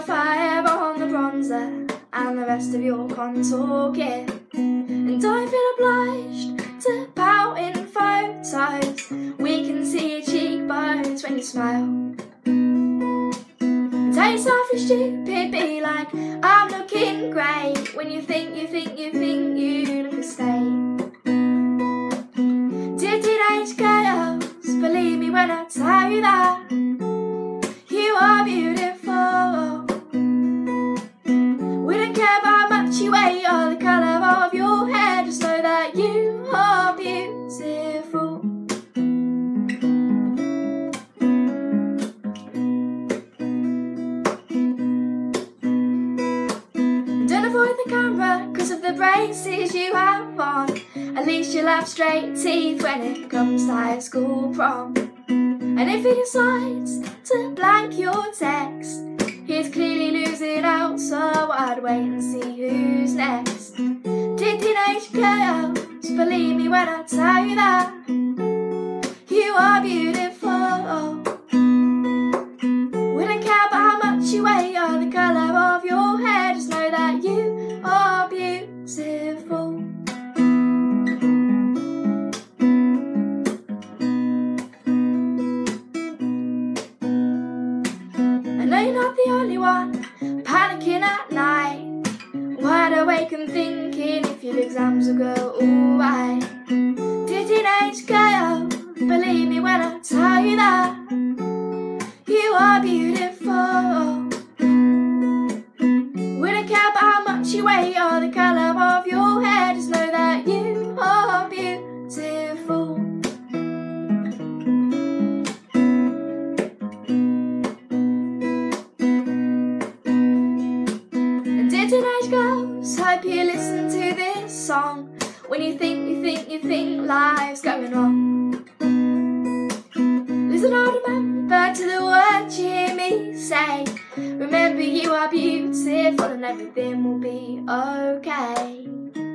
fire on the bronzer and the rest of your contour kit. And I feel obliged to pout in photos. We can see your cheekbones when you smile. Tell yourself you're stupid, be like, I'm looking great. When you think you look a state. Dear teenage girls, believe me when I tell you that you are beautiful. We don't care about how much you weigh or the colour of your hair. Just know that you are beautiful. Don't avoid the camera because of the braces you have on. At least you'll have straight teeth when it comes to high school prom. And if he decides to blank your text, he's clearly losing out, so I'd wait and see who's next. Dear teenage girls, believe me when I tell you that you are beautiful. We don't care about how much you weigh or the colour of your hair. Just know that you are beautiful. I know you're not the only one panicking at night, wide awake and thinking if your exams will go alright. Dear teenage girl, believe me when I tell you that you are beautiful. We don't care about how much you weigh or the colour of your hair. Just know that you are beautiful. And dear teenage girls, hope you listen to this song when you think life's going wrong. Listen, I'll remember to the words you hear me say. Remember you are beautiful and everything will be okay.